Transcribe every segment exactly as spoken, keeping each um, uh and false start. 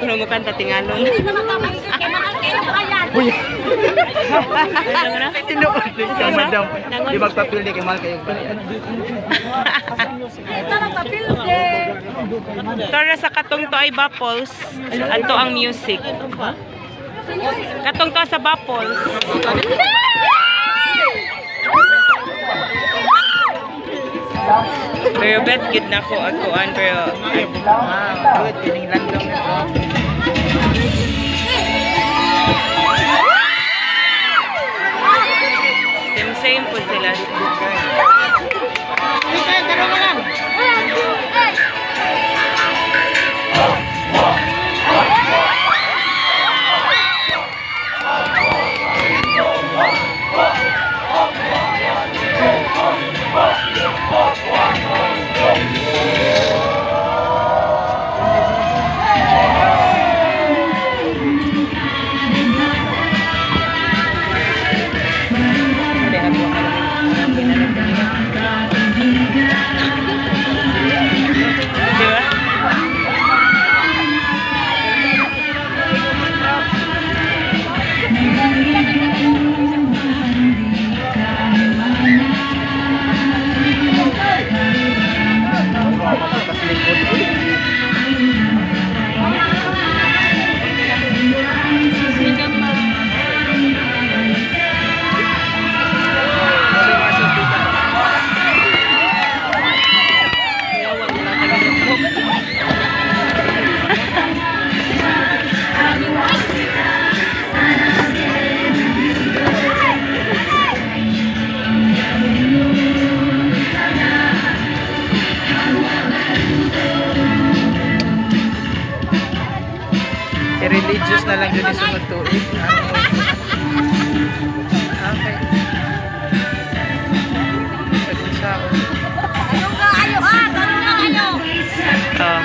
Hinungutan tatingalon. Uy! Tinuod din siya, madam. Di magpapili kay mahal kayo. Tara sa katong to ay Bapols. Ato ang music. Katong to sa Bapols. Pero bet gid na ko aguan pero ay Wow, good. Kining landong nito. same same po sila. Religious na lang yun yung sunod to it. Okay. Sagot siya ako. Ano ka ayo ha? Ano ka ayo? Ah.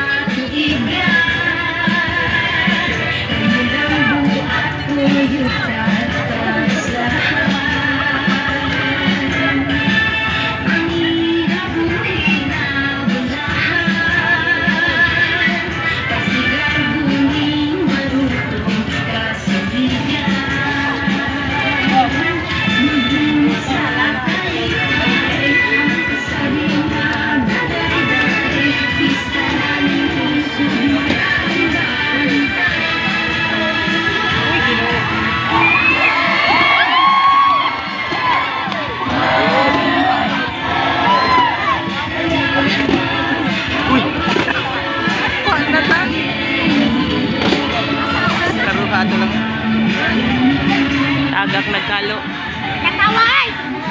Agak nagkalo. Kataway!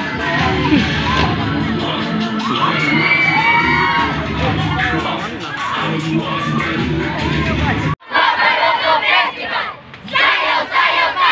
Sayaw-sayaw ka!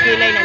kilay na